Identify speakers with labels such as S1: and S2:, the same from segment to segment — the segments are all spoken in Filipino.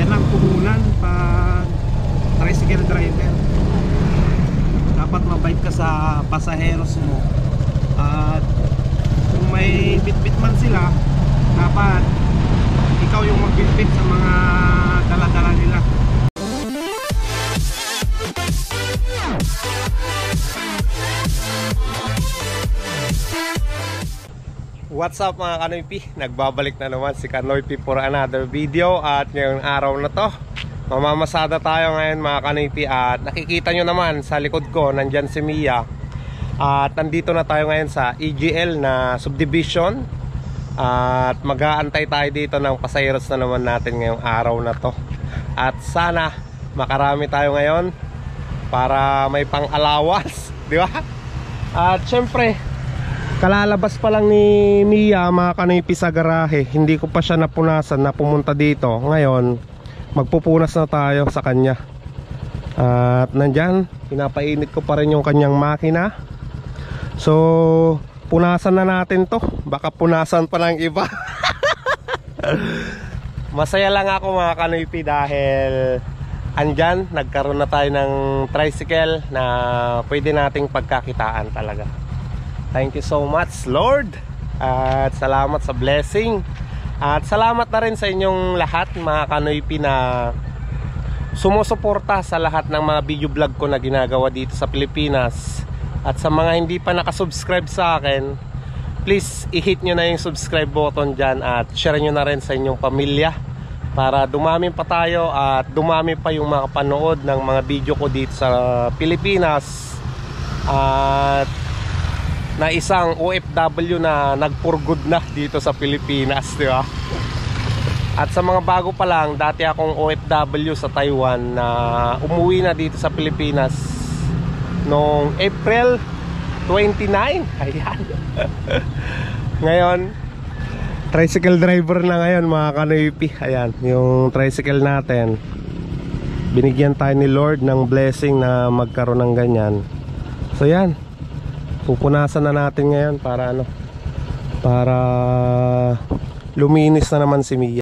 S1: yan ang puhunan pag tricycle driver. Dapat mabait ka sa pasaheros mo. At kung may bitbit man sila, dapat ikaw yung magbitbit sa mga dala-dala nila. What's up mga Kanoypi? Nagbabalik na naman si Kanoypi for another video. At ngayong araw na to, mamamasada tayo ngayon mga Kanoypi. At nakikita nyo naman sa likod ko, nandyan si Mia. At nandito na tayo ngayon sa EGL na subdivision. At mag-aantay tayo dito ng pasayeros na naman natin ngayong araw na to. At sana makarami tayo ngayon para may pang-alawas, di ba? At syempre, kalalabas pa lang ni Mia mga Kanoypi sa garahe. Hindi ko pa siya napunasan na pumunta dito. Ngayon magpupunas na tayo sa kanya. At nandyan, pinapainit ko pa rin yung kanyang makina. So punasan na natin to. Baka punasan pa ng iba. Masaya lang ako mga Kanoypi dahil andyan, nagkaroon na tayo ng tricycle na pwede nating pagkakitaan talaga. Thank you so much Lord. At salamat sa blessing. At salamat na rin sa inyong lahat mga Kanoypi na sumusuporta sa lahat ng mga video vlog ko na ginagawa dito sa Pilipinas. At sa mga hindi pa nakasubscribe sa akin, please i-hit nyo na yung subscribe button dyan. At share nyo na rin sa inyong pamilya para dumami pa tayo at dumami pa yung mga panood ng mga video ko dito sa Pilipinas. At na isang OFW na nag-for good na dito sa Pilipinas, di ba? At sa mga bago pa lang, dati akong OFW sa Taiwan na umuwi na dito sa Pilipinas noong April 29. Ayan. Ngayon, tricycle driver na ngayon mga Kanoypi. Ayan, yung tricycle natin. Binigyan tayo ni Lord ng blessing na magkaroon ng ganyan. So yan, pupunasan na natin ngayon para ano, para luminis na naman si Mia.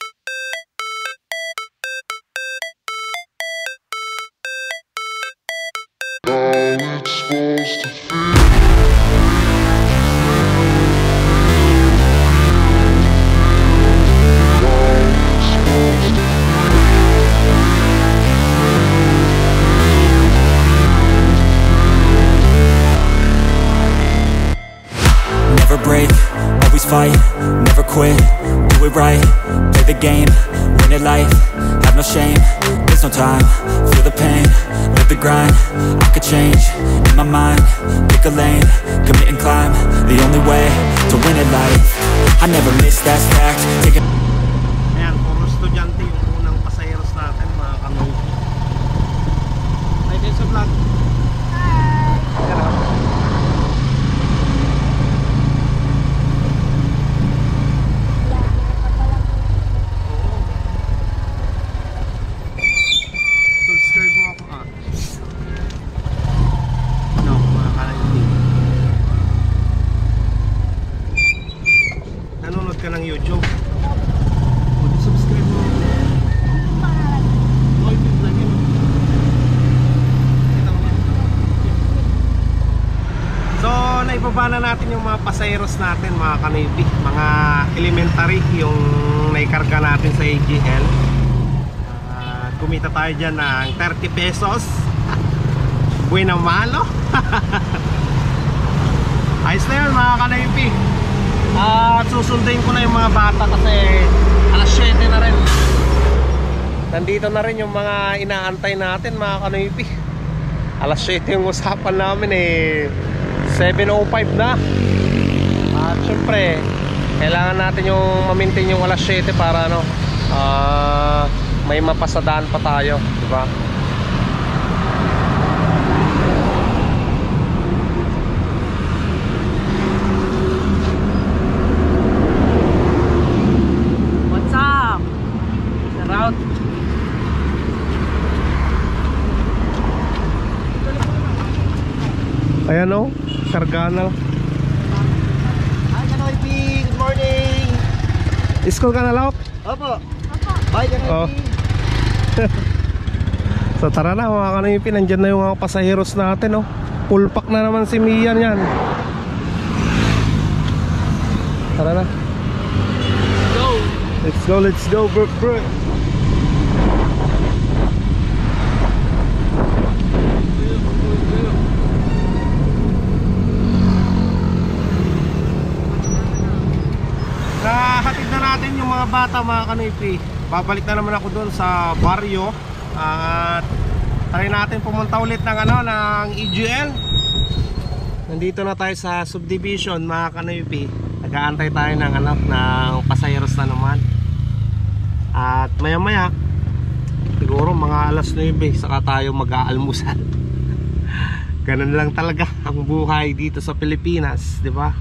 S2: Break, always fight, never quit, do it right, play the game, win it life, have no shame, there's no time, feel the pain, live the grind, I could change, in my mind, pick a lane, commit and climb, the only way to win it life, I never miss, that's fact, take it.
S1: Ayan, puro estudyante yung unang pasayeros natin mga Kanoypi. Hi guys sa vlog. Hi. Nanonood ka ng YouTube, subscribe mo. So naibaba na natin yung mga pasayeros natin mga Kanoypi, mga elementary yung naikarga natin sa AGL. Kumita tayo dyan ng 30 pesos. Buena malo. Ayos na yun mga Kanoypi. At susundin ko na yung mga bata kasi alas 7 na rin. Nandito na rin yung mga inaantay natin mga Kanoypi. Alas 7 yung usapan namin eh, 7:05 na. At syempre kailangan natin yung ma-maintain yung alas 7 para ano, may mapasadaan pa tayo, diba? Ayan o, karga na.
S3: Hi Kanoypi, good morning.
S1: School ka na, Lauk?
S3: Opo. Bye Kanoypi.
S1: So tara na mga kanipi, nandyan na yung mga pasaheros natin, oh. Full pack na naman si Mia niyan. Tara na. Let's go bro. Nahatid na natin yung mga bata mga kanipi. Babalik na naman ako doon sa baryo. At try natin pumunta ulit ng ng EGL. Nandito na tayo sa subdivision mga kanipi. Nag-aantay tayo ng ng pasayeros na naman. At maya maya siguro mga alas 9 saka tayo mag-aalmusal. Ganun lang talaga ang buhay dito sa Pilipinas, di ba?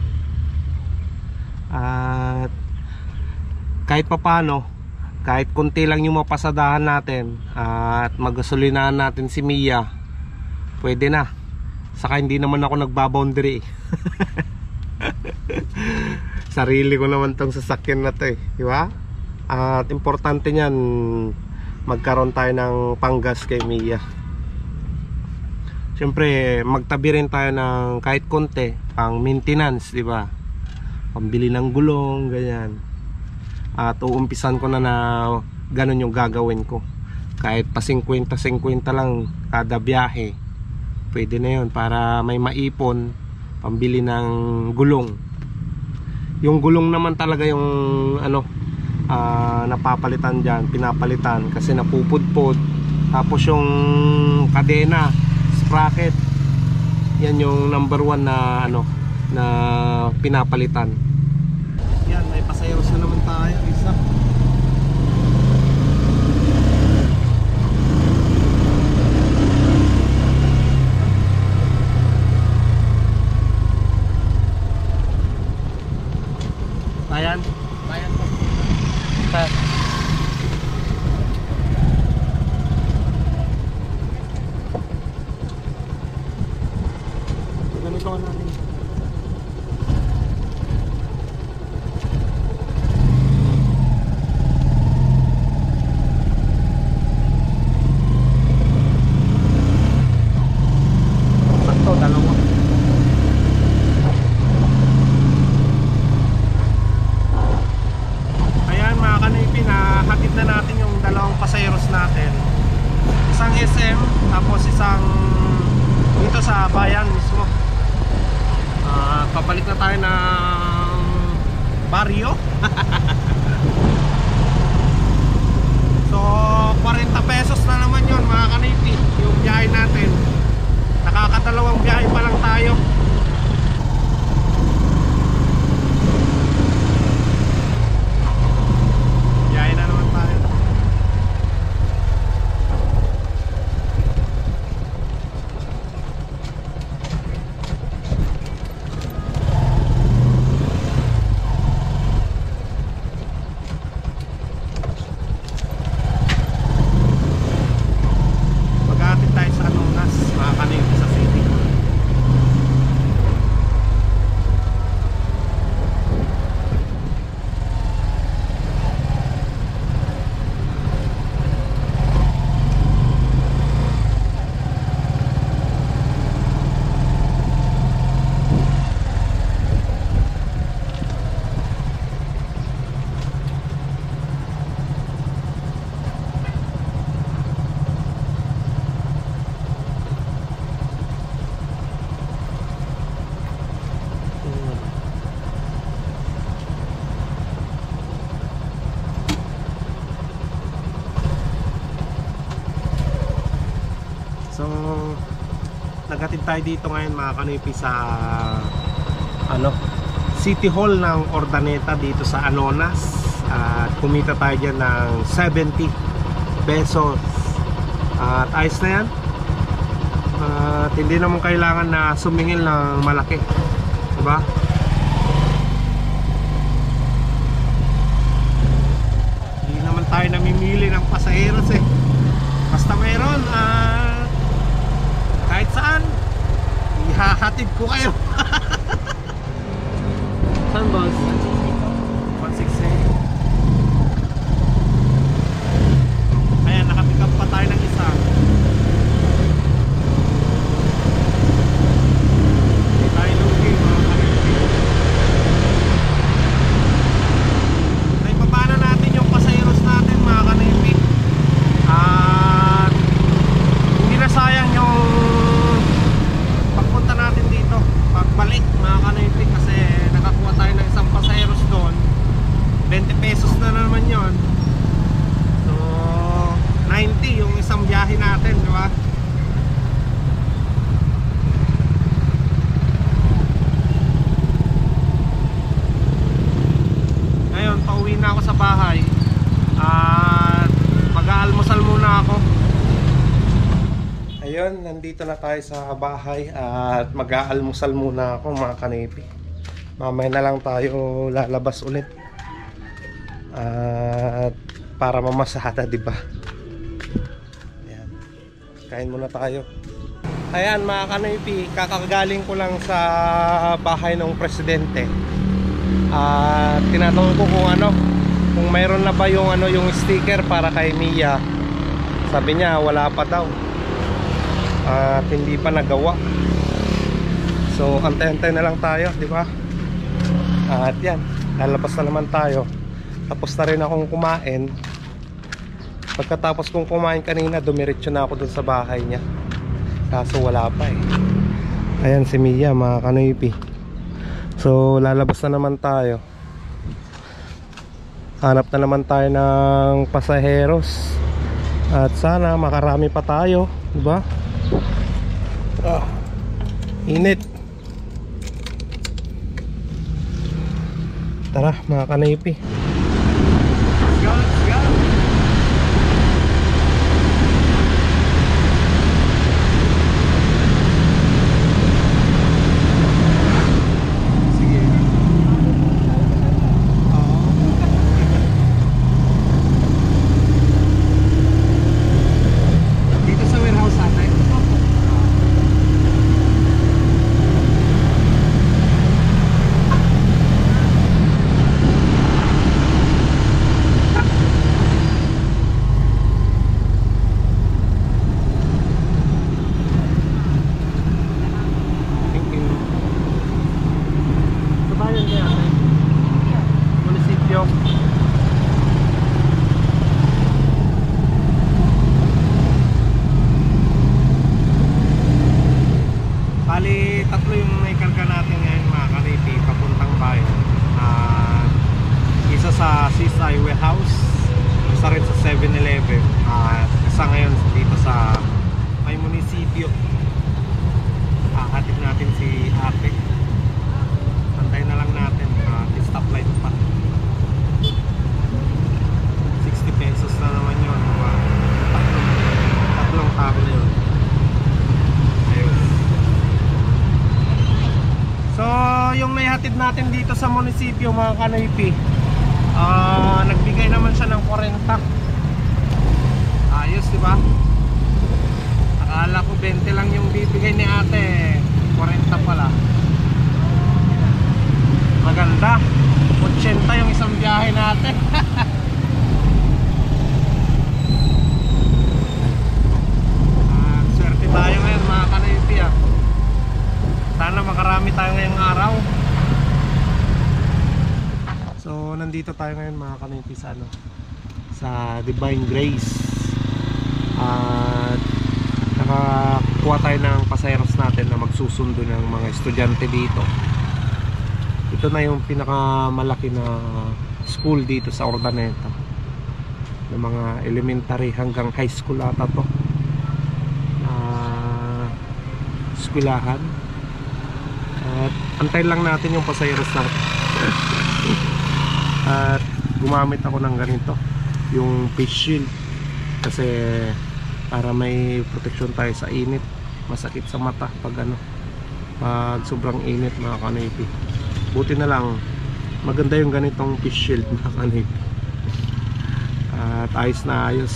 S1: At kahit papano, kahit konti lang yung mapasadahan natin at magasolinahan natin si Mia, pwede na. Saka hindi naman ako nagbaboundary. Sarili ko naman tong sasakyan na to, di ba? At importante niyan, magkaroon tayo ng panggas kay Mia. Siyempre magtabi rin tayo ng kahit konti pang maintenance, di ba? Pambili ng gulong, ganyan. At uumpisan ko na ganun yung gagawin ko. Kahit pa 50-50 lang kada biyahe, pwede na yun para may maipon pambili ng gulong. Yung gulong naman talaga yung napapalitan dyan, pinapalitan kasi napupudpod. Tapos yung kadena, sprocket, yan yung number 1 na na pinapalitan. Yan, may pasayeros na naman tayo, isa. Bayan? Bayan po. Ganito ka natin. Pabalik na tayo ng baryo. So 40 pesos na naman yun mga kanipi, yung biyahe natin. Nakakadalawang biyahe pa lang tayo. Biyahe na naman tayo. So nagatid tayo dito ngayon mga kanipi sa City Hall ng Urdaneta dito sa Anonas. At kumita tayo dyan ng 70 pesos. At ayos na yan. At hindi naman kailangan na sumingil ng malaki, diba? Hindi naman tayo namimili ng pasaheros eh. Basta mayroon kahit saan, ihahatid ko kayo. Saan boss? 168. Ayan, pauwi na ako sa bahay. At mag-aalmusal muna ako. Ayun, nandito na tayo sa bahay at mag-aalmusal muna ako mga kanipi. Mamaya na lang tayo lalabas ulit. At para mamasada, di ba? Ayan. Kain muna tayo. Ayan mga kanipi, kakagaling ko lang sa bahay ng presidente. At tinatanong ko kung mayroon na ba yung yung sticker para kay Mia. Sabi niya wala pa daw. At hindi pa nagawa. So antay-antay na lang tayo, di ba? At yan, lalabas na naman tayo. Tapos na rin akong kumain. Pagkatapos kong kumain kanina, dumiretso na ako dun sa bahay niya. Kaso wala pa eh. Ayan si Mia mga kanipi. So lalabas na naman tayo. Hanap na naman tayo ng pasaheros. At sana makarami pa tayo, di ba? Init. Tara mga kanipi. Let's go, let's go. Bali, tatlo yung naikarga natin ngayon mga kanipi, papuntang bayan. Isa sa Seaside Warehouse, isa rin sa 7-Eleven, isa ngayon dito sa may munisipyo. Hatid natin si ate. Antay na lang natin, stoplight pa. 60 pesos na naman yun, tatlong tao na yun. So yung naihatid natin dito sa munisipyo mga kanipi, nagbigay naman siya ng 40. Ayos, diba? Akala ko 20 lang yung bibigay ni ate, 40 pala. Maganda, 80 yung isang biyahe natin. Swerte tayo ngayon mga kanipi ah. Sana makarami tayo ngayong araw. So nandito tayo ngayon mga kanipi sa Divine Grace. At nakakuha tayo ng pasaheros natin na magsusundo ng mga estudyante dito. Ito na yung pinakamalaki na school dito sa Urdaneta, ng mga elementary hanggang high school ata to. Eskwelahan. At antayin lang natin yung pasaheros natin. At gumamit ako ng ganito, yung face shield, kasi para may protection tayo sa init. Masakit sa mata pag sobrang init mga kanipi. Buti na lang maganda yung ganitong face shield mga kanipi. At ayos na ayos.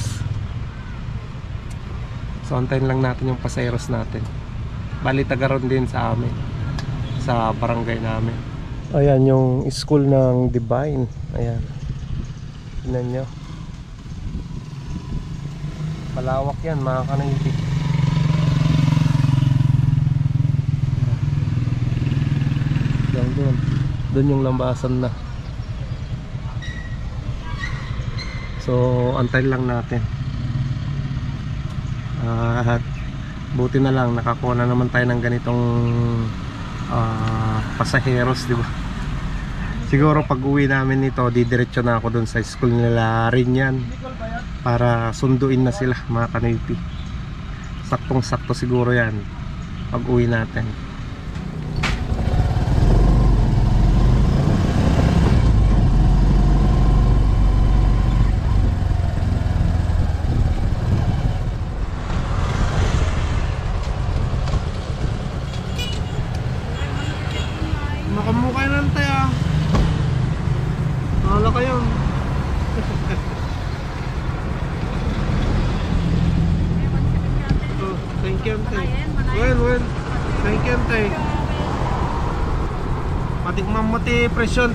S1: So antayin lang natin yung pasaheros natin. Bali tagaron din sa amin, sa barangay namin. Ayan yung school ng Divine. Ayan, tignan nyo, palawak yan mga kanipi. Doon yung lambasan na. So antayin lang natin. At buti na lang nakakuha na naman tayo ng ganitong pasaheros, di ba? Siguro pag uwi namin nito, didiretso na ako dun sa school nila rin yan, para sunduin na sila mga kanipi. Saktong sakto siguro yan pag uwi natin. Thank you, Tay. Matikman mo ti presyon.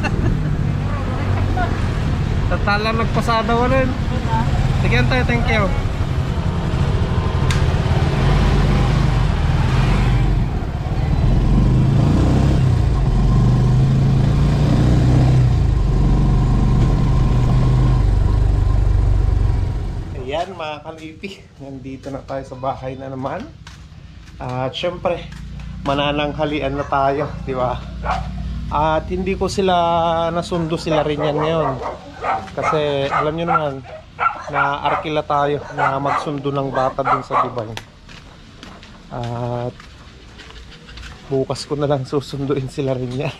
S1: Tatala nagpasada ko rin. Sige, Tay, thank you. Ayan mga kalipi, nandito na tayo sa bahay na naman. At syempre, manananghalian na tayo, di ba? At hindi ko sila nasundo, sila rin yan ngayon. Kasi alam nyo naman, na arkila tayo na magsundo ng bata dun sa Dubai. At bukas ko na lang susunduin sila rin yan.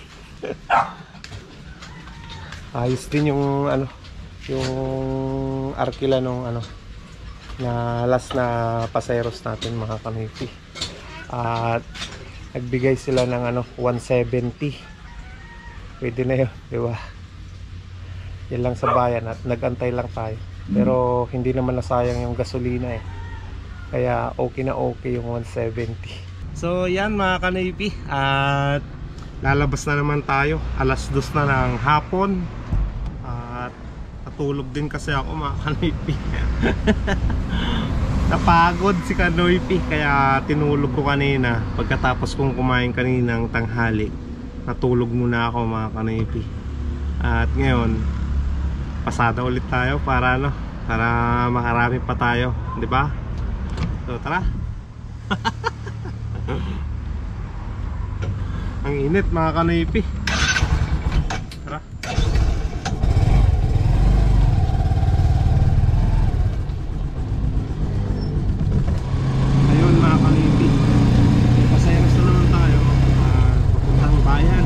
S1: Ayos din yung ano, yung arkila nung ano, na last na paseros natin mga kamipi. At nagbigay sila ng ano 170. Pwede na yun, di ba? Yan lang sa bayan at nagantay lang tayo. Pero hindi naman nasayang yung gasolina eh. Kaya okay na okay yung 170. So yan mga kanipi, at lalabas na naman tayo. Alas 2 na ng hapon. At natulog din kasi ako mga kanipi. Napagod si Kanoypi, kaya tinulog ko kanina. Pagkatapos kong kumain kaninang tanghali, natulog muna ako mga Kanoypi. At ngayon, pasada ulit tayo para ano, para makarami pa tayo, di ba? So tara. Ang init mga Kanoypi. Tara. Ayun mga Kanoypi, paseros na naman tayo papuntang bayan.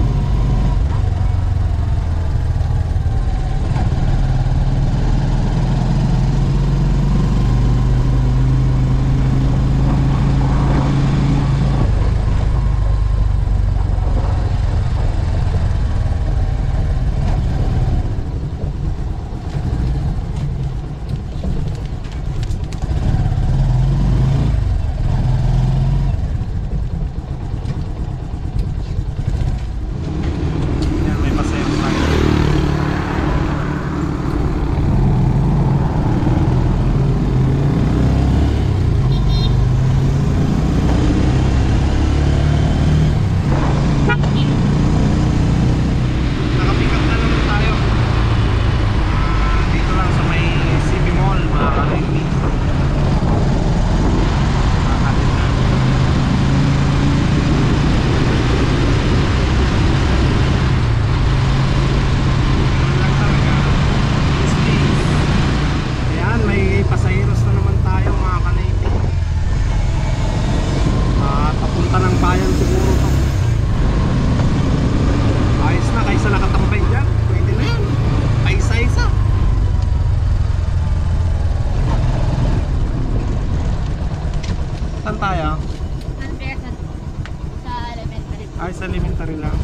S1: Sa elementary lang.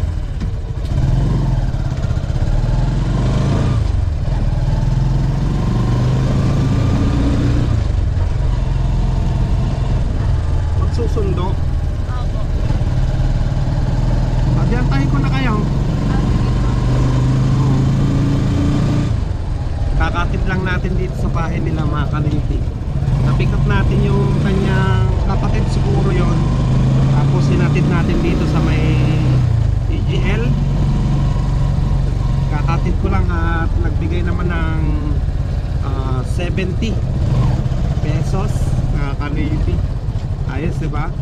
S1: Magsusundo?
S4: Opo.
S1: Pagyantahin ko na kayo. Kakatid lang natin dito sa bahay nila mga Kanoypi. Na-pick up natin yung kanyang kapatid, siguro yon. Tapos sinatid natin dito sa may EGL. Kakatid ko lang at nagbigay naman ng 70 pesos na Kanoypi. Ayos, diba?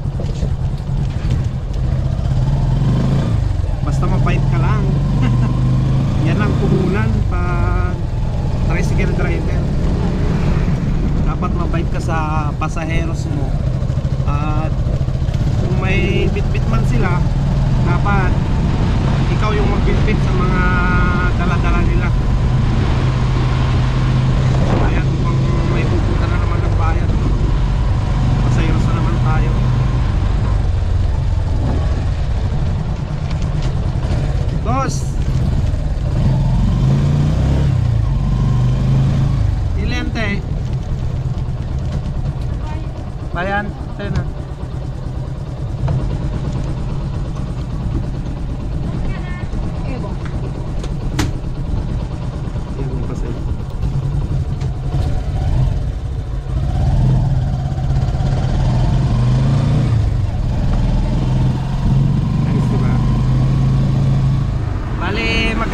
S1: Basta mabait ka lang. Yan lang puhunan pag tricycle driver. Dapat mabait ka sa pasaheros mo. At kung may bit-bit man sila, dapat ikaw yung magbitbit sa mga dala-dala nila. Ayan, kung may pupunta na naman ng bayan, pasaheros na naman tayo. Boss! Ilente! Bayan, tayo na.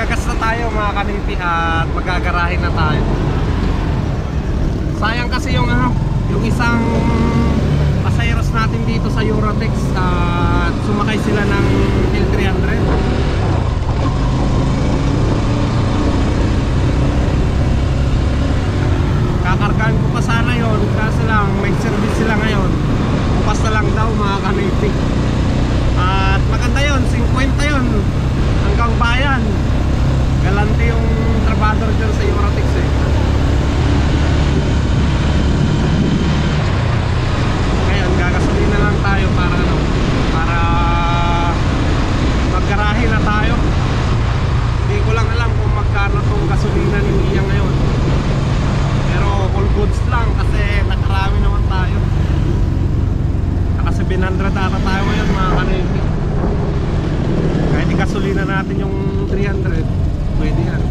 S1: magagas na tayo mga kanipi at magagarahin na tayo. Sayang kasi yung yung isang pasayeros natin dito sa Eurotex at sumakay sila ng L300. Kakargaan ko pa sana yon, kaso lang may service sila ngayon. Bukas na lang daw mga kanipi. At maganda yon, 50 yon hanggang bayan. Galante yung trabador dyan sa Eurotex eh. Ngayon gagasolin na lang tayo para para maggarahe na tayo. Hindi ko lang alam kung magkano tong gasolina ni Mia ngayon, pero all goods lang kasi nakarami naman tayo. Naka 700 ata tayo ngayon mga kanipi. Kahit i-gasolina natin yung 300, pwede yan.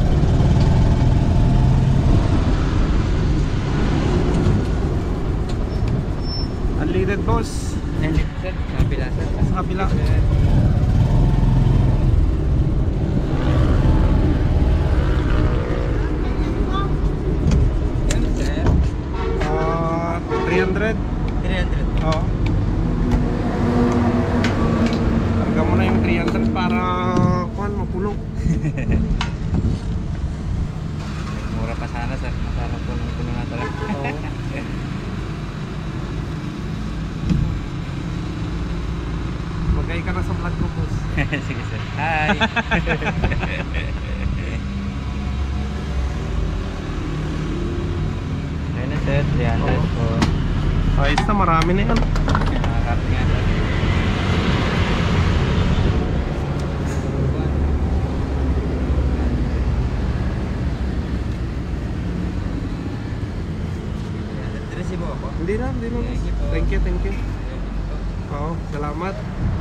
S1: Unleaded boss.
S3: Unleaded sir, sa kabila sir.
S1: Sa kabila.
S3: Yan sir.
S1: 300.
S3: 300.
S1: Oo. Karga mo na yung 300 para mapulong.
S3: Mura pa sana sir, masarap punong-puno na talaga.
S1: Oo. Magay ka na sa vlog ko, boss.
S3: Sige sir. Hi. Ayun na sir, 300 po.
S1: Ayos na, marami na yan.
S3: Nakakarating nga sir. Resibo ako.
S1: Hindi na, hindi na.
S3: Thank you po.
S1: Thank you. Oo, salamat.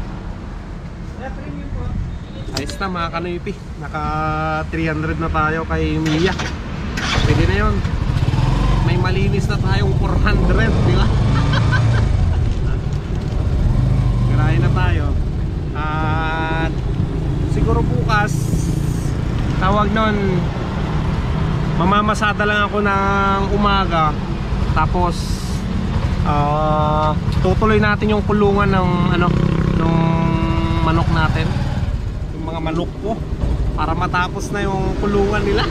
S1: Ayos na mga kanipi. Naka 300 na tayo kay Mia. Pwede na yun. May malinis na tayong 400, di ba? Garahin na tayo. At siguro bukas, tawag nun, mamamasada lang ako ng umaga. Tapos tutuloy natin yung kulungan ng ng manok natin, yung mga manok ko, para matapos na yung kulungan nila.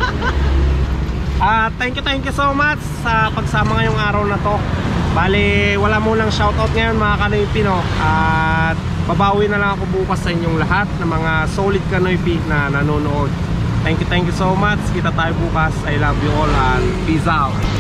S1: Thank you so much sa pagsama ngayong araw na to. Bali, wala munang shoutout ngayon mga kanipi, no? At babawi na lang ako bukas sa inyong lahat ng mga solid kanipi na nanonood. Thank you so much. Kita tayo bukas. I love you all and peace out.